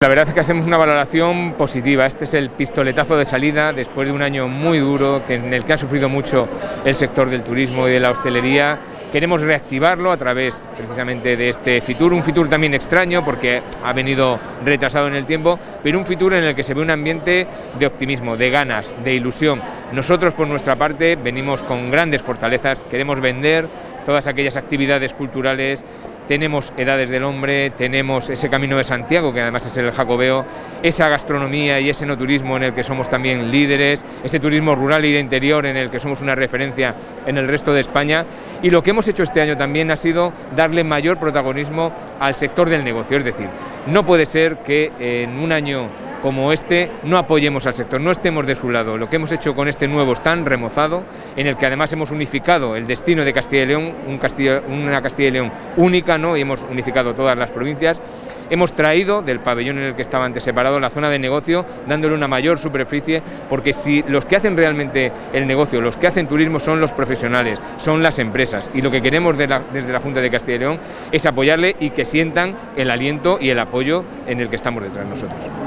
La verdad es que hacemos una valoración positiva. Este es el pistoletazo de salida después de un año muy duro en el que ha sufrido mucho el sector del turismo y de la hostelería. Queremos reactivarlo a través precisamente de este Fitur, un Fitur también extraño porque ha venido retrasado en el tiempo, pero un Fitur en el que se ve un ambiente de optimismo, de ganas, de ilusión. Nosotros por nuestra parte venimos con grandes fortalezas, queremos vender todas aquellas actividades culturales. Tenemos Edades del Hombre, tenemos ese Camino de Santiago, que además es el Jacobeo, esa gastronomía y ese enoturismo en el que somos también líderes, ese turismo rural y de interior en el que somos una referencia en el resto de España. Y lo que hemos hecho este año también ha sido darle mayor protagonismo al sector del negocio, es decir, no puede ser que en un año como este no apoyemos al sector, no estemos de su lado. Lo que hemos hecho con este nuevo stand remozado, en el que además hemos unificado el destino de Castilla y León, una Castilla y León única, ¿no? Y hemos unificado todas las provincias. Hemos traído del pabellón en el que estaba antes separado la zona de negocio, dándole una mayor superficie, porque si los que hacen realmente el negocio, los que hacen turismo son los profesionales, son las empresas, y lo que queremos desde la Junta de Castilla y León es apoyarle y que sientan el aliento y el apoyo en el que estamos detrás nosotros.